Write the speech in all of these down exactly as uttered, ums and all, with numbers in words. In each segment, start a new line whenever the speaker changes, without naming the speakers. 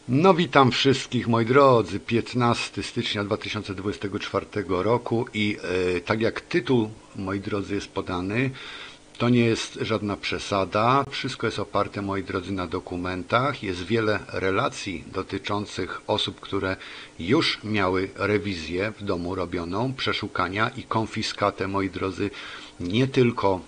No witam wszystkich moi drodzy, piętnastego stycznia dwa tysiące dwudziestego czwartego roku i e, tak jak tytuł moi drodzy jest podany, to nie jest żadna przesada, wszystko jest oparte moi drodzy na dokumentach, jest wiele relacji dotyczących osób, które już miały rewizję w domu robioną, przeszukania i konfiskatę moi drodzy nie tylko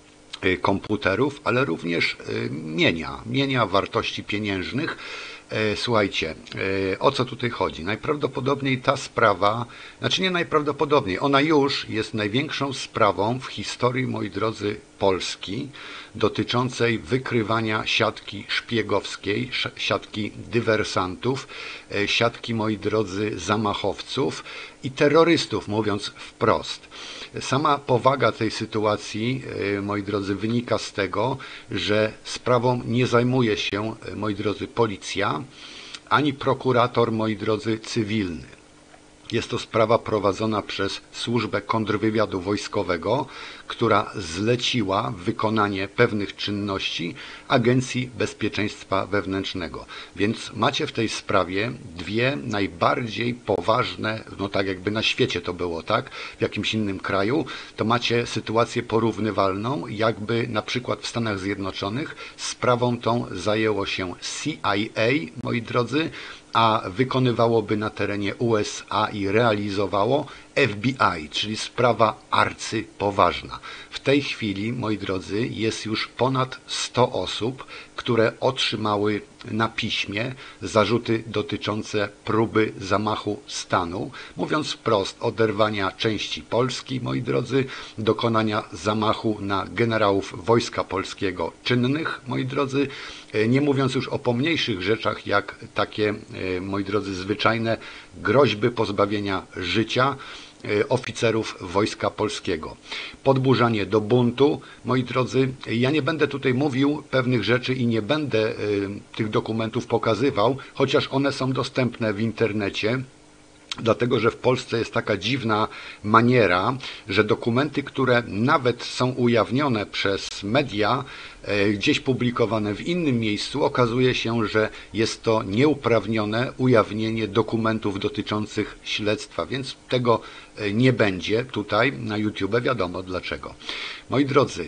komputerów, ale również mienia, mienia wartości pieniężnych. Słuchajcie, o co tutaj chodzi? Najprawdopodobniej ta sprawa, znaczy nie najprawdopodobniej, ona już jest największą sprawą w historii, moi drodzy, Polski, dotyczącej wykrywania siatki szpiegowskiej, siatki dywersantów, siatki, moi drodzy, zamachowców i terrorystów, mówiąc wprost. Sama powaga tej sytuacji, moi drodzy, wynika z tego, że sprawą nie zajmuje się, moi drodzy, policja, ani prokurator, moi drodzy, cywilny. Jest to sprawa prowadzona przez Służbę Kontrwywiadu Wojskowego, która zleciła wykonanie pewnych czynności Agencji Bezpieczeństwa Wewnętrznego. Więc macie w tej sprawie dwie najbardziej poważne, no tak jakby na świecie to było, tak? W jakimś innym kraju, to macie sytuację porównywalną, jakby na przykład w Stanach Zjednoczonych sprawą tą zajęło się C I A, moi drodzy, a wykonywałoby na terenie U S A i realizowało F B I, czyli sprawa arcypoważna. W tej chwili, moi drodzy, jest już ponad sto osób, które otrzymały na piśmie zarzuty dotyczące próby zamachu stanu. Mówiąc wprost, oderwania części Polski, moi drodzy, dokonania zamachu na generałów Wojska Polskiego czynnych, moi drodzy, nie mówiąc już o pomniejszych rzeczach, jak takie, moi drodzy, zwyczajne groźby pozbawienia życia oficerów Wojska Polskiego. Podburzanie do buntu, moi drodzy, ja nie będę tutaj mówił pewnych rzeczy i nie będę y, tych dokumentów pokazywał, chociaż one są dostępne w internecie. Dlatego, że w Polsce jest taka dziwna maniera, że dokumenty, które nawet są ujawnione przez media, gdzieś publikowane w innym miejscu, okazuje się, że jest to nieuprawnione ujawnienie dokumentów dotyczących śledztwa, więc tego nie będzie tutaj na YouTube, wiadomo dlaczego. Moi drodzy,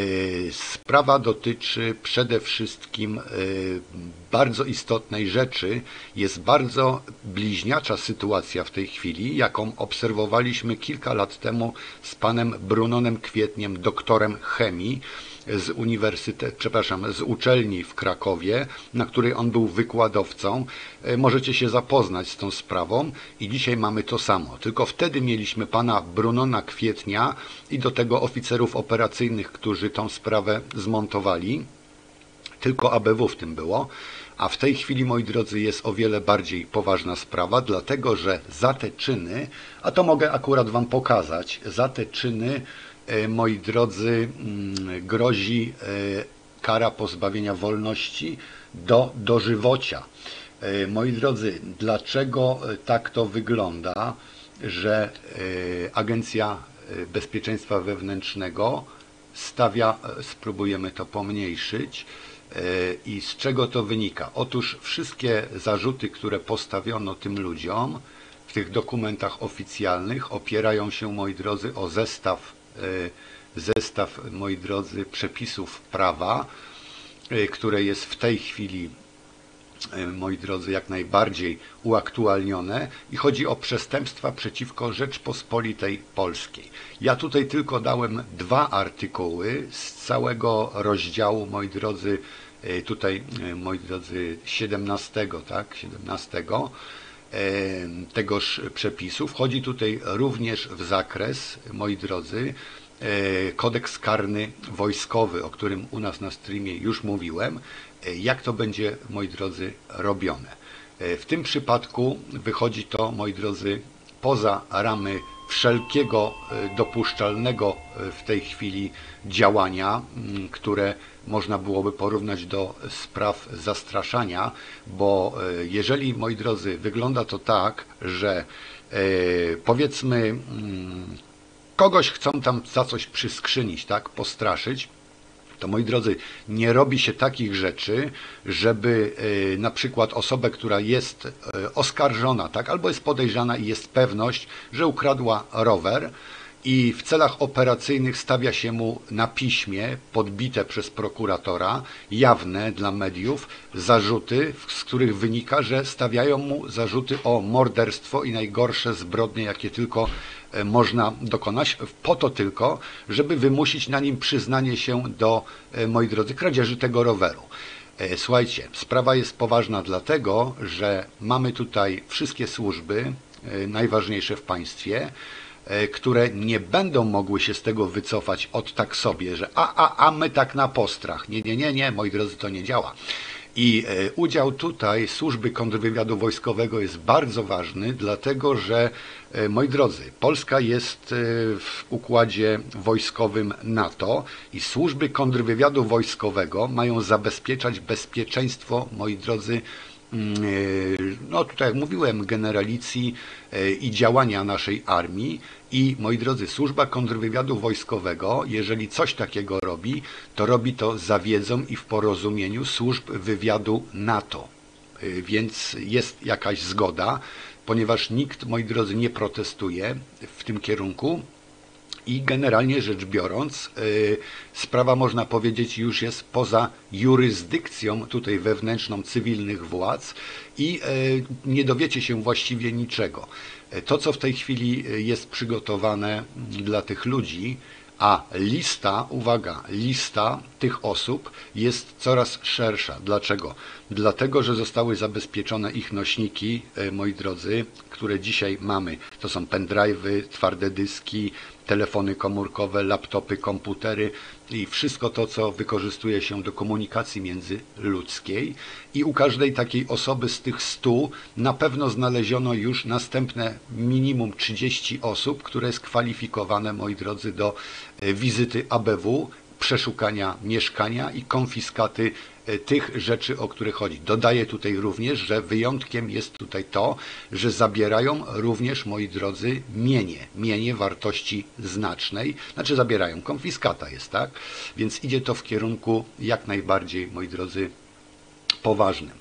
sprawa dotyczy przede wszystkim bardzo istotnej rzeczy. Jest bardzo bliźniacza sytuacja w tej chwili, jaką obserwowaliśmy kilka lat temu z panem Brunonem Kwietniem, doktorem chemii, z uniwersytetu, przepraszam, z uczelni w Krakowie, na której on był wykładowcą. Możecie się zapoznać z tą sprawą i dzisiaj mamy to samo. Tylko wtedy mieliśmy pana Brunona Kwietnia i do tego oficerów operacyjnych, którzy tą sprawę zmontowali. Tylko A B W w tym było. A w tej chwili, moi drodzy, jest o wiele bardziej poważna sprawa, dlatego że za te czyny, a to mogę akurat wam pokazać, za te czyny, moi drodzy, grozi kara pozbawienia wolności do dożywocia. Moi drodzy, dlaczego tak to wygląda, że Agencja Bezpieczeństwa Wewnętrznego stawia, spróbujemy to pomniejszyć, i z czego to wynika? Otóż wszystkie zarzuty, które postawiono tym ludziom w tych dokumentach oficjalnych, opierają się, moi drodzy, o zestaw, zestaw, moi drodzy, przepisów prawa, które jest w tej chwili, moi drodzy, jak najbardziej uaktualnione i chodzi o przestępstwa przeciwko Rzeczpospolitej Polskiej. Ja tutaj tylko dałem dwa artykuły z całego rozdziału, moi drodzy, tutaj, moi drodzy, siedemnastego, tak, siedemnastego tegoż przepisu. Wchodzi tutaj również w zakres, moi drodzy, kodeks karny wojskowy, o którym u nas na streamie już mówiłem, jak to będzie, moi drodzy, robione. W tym przypadku wychodzi to, moi drodzy, poza ramy wszelkiego dopuszczalnego w tej chwili działania, które można byłoby porównać do spraw zastraszania, bo jeżeli, moi drodzy, wygląda to tak, że powiedzmy kogoś chcą tam za coś przyskrzynić, tak, postraszyć, to moi drodzy, nie robi się takich rzeczy, żeby y, na przykład osobę, która jest y, oskarżona, tak, albo jest podejrzana i jest pewność, że ukradła rower, i w celach operacyjnych stawia się mu na piśmie, podbite przez prokuratora, jawne dla mediów, zarzuty, z których wynika, że stawiają mu zarzuty o morderstwo i najgorsze zbrodnie, jakie tylko można dokonać, po to tylko, żeby wymusić na nim przyznanie się do, moi drodzy, kradzieży tego roweru. Słuchajcie, sprawa jest poważna dlatego, że mamy tutaj wszystkie służby, najważniejsze w państwie, które nie będą mogły się z tego wycofać od tak sobie, że a, a, a my tak na postrach. Nie, nie, nie, nie, moi drodzy, to nie działa. I udział tutaj służby kontrwywiadu wojskowego jest bardzo ważny, dlatego że, moi drodzy, Polska jest w układzie wojskowym NATO i służby kontrwywiadu wojskowego mają zabezpieczać bezpieczeństwo, moi drodzy, no tutaj jak mówiłem, generalicji i działania naszej armii. I moi drodzy, służba kontrwywiadu wojskowego, jeżeli coś takiego robi, to robi to za wiedzą i w porozumieniu służb wywiadu NATO. Więc jest jakaś zgoda, ponieważ nikt, moi drodzy, nie protestuje w tym kierunku. I generalnie rzecz biorąc, yy, sprawa, można powiedzieć, już jest poza jurysdykcją tutaj wewnętrzną cywilnych władz i yy, nie dowiecie się właściwie niczego. To, co w tej chwili jest przygotowane dla tych ludzi, a lista, uwaga, lista tych osób jest coraz szersza. Dlaczego? Dlatego, że zostały zabezpieczone ich nośniki, moi drodzy, które dzisiaj mamy. To są pendrive'y, twarde dyski, telefony komórkowe, laptopy, komputery i wszystko to, co wykorzystuje się do komunikacji międzyludzkiej. I u każdej takiej osoby z tych stu na pewno znaleziono już następne minimum trzydzieści osób, które jest kwalifikowane, moi drodzy, do wizyty A B W, przeszukania mieszkania i konfiskaty tych rzeczy, o które chodzi. Dodaję tutaj również, że wyjątkiem jest tutaj to, że zabierają również, moi drodzy, mienie, mienie wartości znacznej, znaczy zabierają, konfiskata jest, tak? Więc idzie to w kierunku jak najbardziej, moi drodzy, poważnym.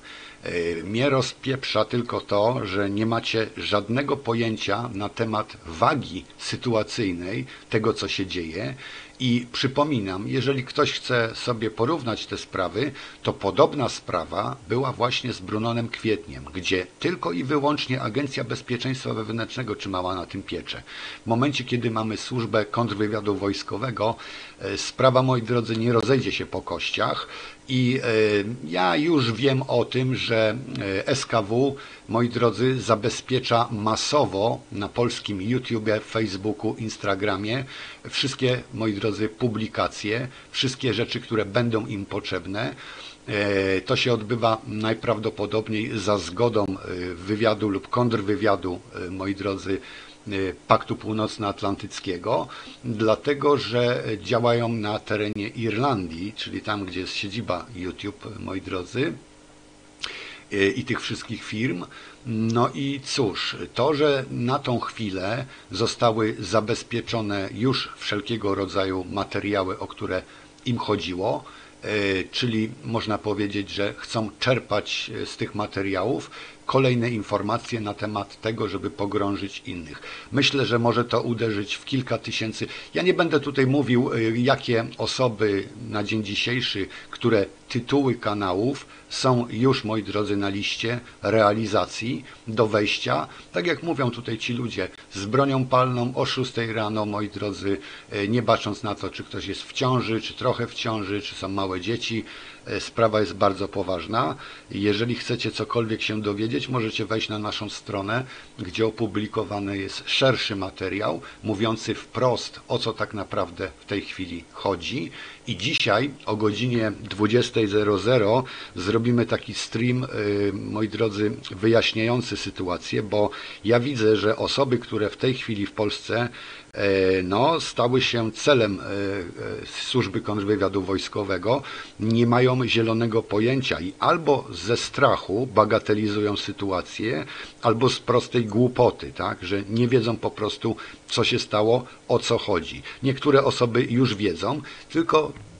Mnie rozpieprza tylko to, że nie macie żadnego pojęcia na temat wagi sytuacyjnej tego, co się dzieje. I przypominam, jeżeli ktoś chce sobie porównać te sprawy, to podobna sprawa była właśnie z Brunonem Kwietniem, gdzie tylko i wyłącznie Agencja Bezpieczeństwa Wewnętrznego trzymała na tym pieczę. W momencie, kiedy mamy służbę kontrwywiadu wojskowego, sprawa, moi drodzy, nie rozejdzie się po kościach. I ja już wiem o tym, że S K W, moi drodzy, zabezpiecza masowo na polskim YouTubie, Facebooku, Instagramie wszystkie, moi drodzy, publikacje, wszystkie rzeczy, które będą im potrzebne. To się odbywa najprawdopodobniej za zgodą wywiadu lub kontrwywiadu, moi drodzy, Paktu Północnoatlantyckiego, dlatego że działają na terenie Irlandii, czyli tam, gdzie jest siedziba YouTube, moi drodzy, i tych wszystkich firm. No i cóż, to, że na tą chwilę zostały zabezpieczone już wszelkiego rodzaju materiały, o które im chodziło, czyli można powiedzieć, że chcą czerpać z tych materiałów kolejne informacje na temat tego, żeby pogrążyć innych. Myślę, że może to uderzyć w kilka tysięcy. Ja nie będę tutaj mówił, jakie osoby na dzień dzisiejszy, które tytuły kanałów są już, moi drodzy, na liście realizacji do wejścia. Tak jak mówią tutaj ci ludzie, z bronią palną o szóstej rano, moi drodzy, nie bacząc na to, czy ktoś jest w ciąży, czy trochę w ciąży, czy są małe dzieci. Sprawa jest bardzo poważna. Jeżeli chcecie cokolwiek się dowiedzieć, możecie wejść na naszą stronę, gdzie opublikowany jest szerszy materiał, mówiący wprost, o co tak naprawdę w tej chwili chodzi. I dzisiaj o godzinie dwudziestej zrobimy taki stream, moi drodzy, wyjaśniający sytuację, bo ja widzę, że osoby, które w tej chwili w Polsce no, stały się celem służby kontrwywiadu wojskowego, nie mają zielonego pojęcia i albo ze strachu bagatelizują sytuację, albo z prostej głupoty, tak, że nie wiedzą po prostu, co się stało, o co chodzi. Niektóre osoby już wiedzą, tylko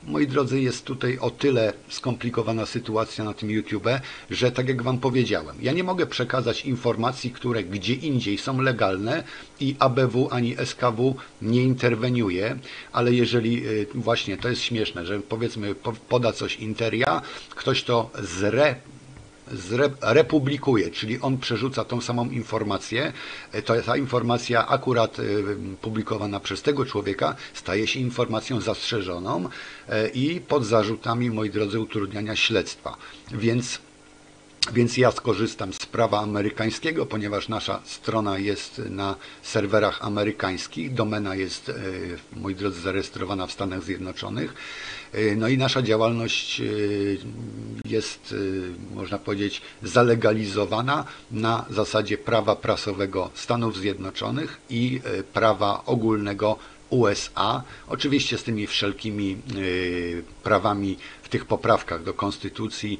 moi drodzy, jest tutaj o tyle skomplikowana sytuacja na tym YouTube, że tak jak Wam powiedziałem, ja nie mogę przekazać informacji, które gdzie indziej są legalne i A B W ani S K W nie interweniuje, ale jeżeli właśnie to jest śmieszne, że powiedzmy poda coś Interia, ktoś to zre republikuje, czyli on przerzuca tą samą informację, to ta informacja akurat publikowana przez tego człowieka staje się informacją zastrzeżoną i pod zarzutami, moi drodzy, utrudniania śledztwa. Więc Więc ja skorzystam z prawa amerykańskiego, ponieważ nasza strona jest na serwerach amerykańskich, domena jest, moi drodzy, zarejestrowana w Stanach Zjednoczonych. No i nasza działalność jest, można powiedzieć, zalegalizowana na zasadzie prawa prasowego Stanów Zjednoczonych i prawa ogólnego U S A, oczywiście z tymi wszelkimi prawami w tych poprawkach do konstytucji.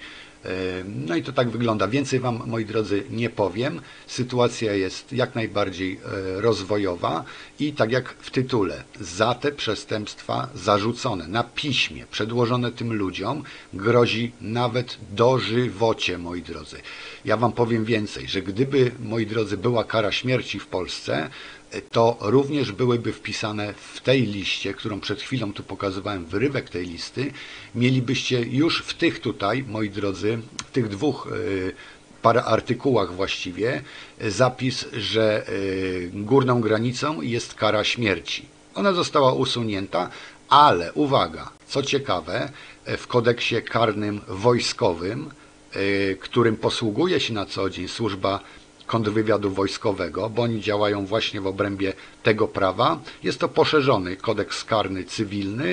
No i to tak wygląda. Więcej Wam, moi drodzy, nie powiem. Sytuacja jest jak najbardziej rozwojowa i tak jak w tytule, za te przestępstwa zarzucone na piśmie, przedłożone tym ludziom, grozi nawet dożywocie, moi drodzy. Ja Wam powiem więcej, że gdyby, moi drodzy, była kara śmierci w Polsce, to również byłyby wpisane w tej liście, którą przed chwilą tu pokazywałem, wyrywek tej listy, mielibyście już w tych tutaj, moi drodzy, w tych dwóch parę artykułach właściwie, zapis, że górną granicą jest kara śmierci. Ona została usunięta, ale uwaga, co ciekawe, w kodeksie karnym wojskowym, którym posługuje się na co dzień służba kontrwywiadu wojskowego, bo oni działają właśnie w obrębie tego prawa. Jest to poszerzony kodeks karny cywilny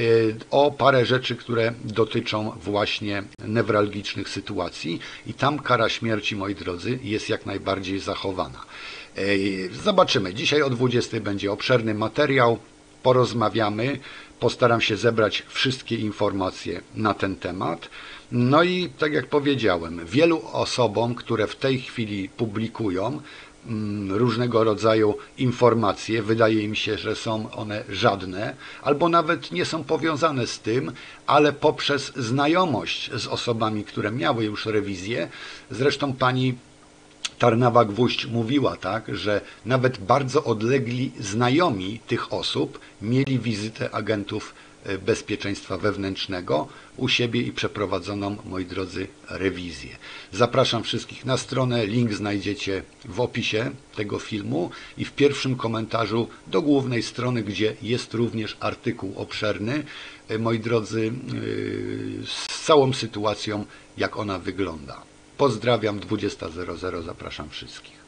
o parę rzeczy, które dotyczą właśnie newralgicznych sytuacji i tam kara śmierci, moi drodzy, jest jak najbardziej zachowana. Zobaczymy. Dzisiaj o dwudziestej będzie obszerny materiał. Porozmawiamy. Postaram się zebrać wszystkie informacje na ten temat. No i tak jak powiedziałem, wielu osobom, które w tej chwili publikują różnego rodzaju informacje, wydaje im się, że są one żadne, albo nawet nie są powiązane z tym, ale poprzez znajomość z osobami, które miały już rewizję, zresztą pani Tarnawa-Gwóźdź mówiła tak, że nawet bardzo odlegli znajomi tych osób mieli wizytę agentów bezpieczeństwa wewnętrznego u siebie i przeprowadzoną, moi drodzy, rewizję. Zapraszam wszystkich na stronę, link znajdziecie w opisie tego filmu i w pierwszym komentarzu do głównej strony, gdzie jest również artykuł obszerny, moi drodzy, z całą sytuacją, jak ona wygląda. Pozdrawiam, dwudziesta zero zero, zapraszam wszystkich.